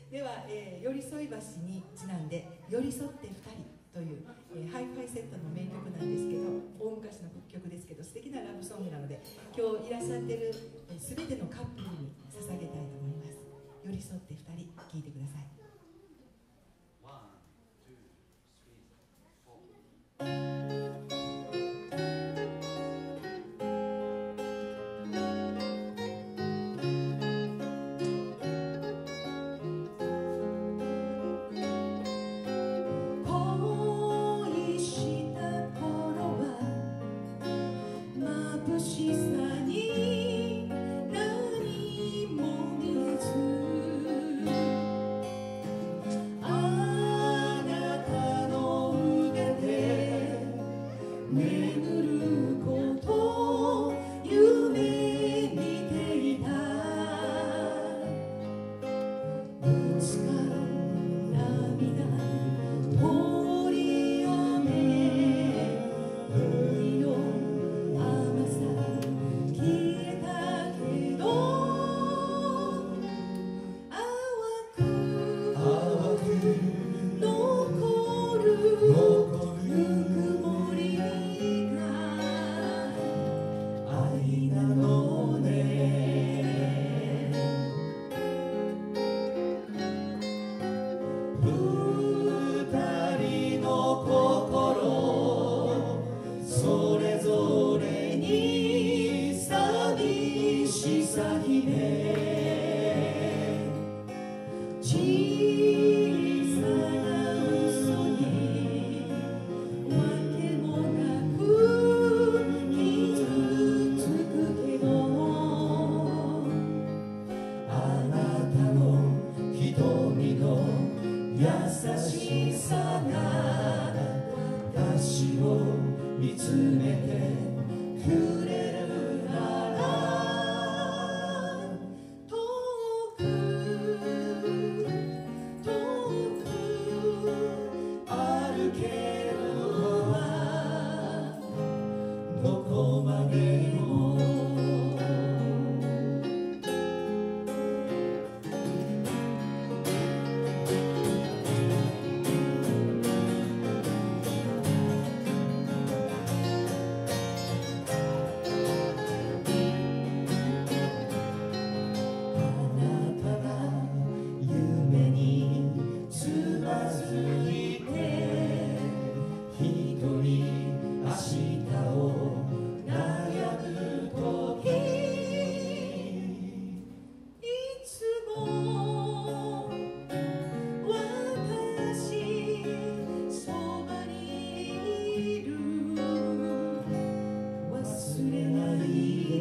では、寄り添い橋にちなんで「寄り添って二人」という、ハイファイセットの名曲なんですけど、大昔の曲ですけど素敵なラブソングなので、今日いらっしゃってる全てのカップルに捧げたいと思います。寄り添って二人、聴いてください。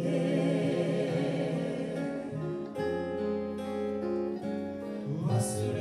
忘れ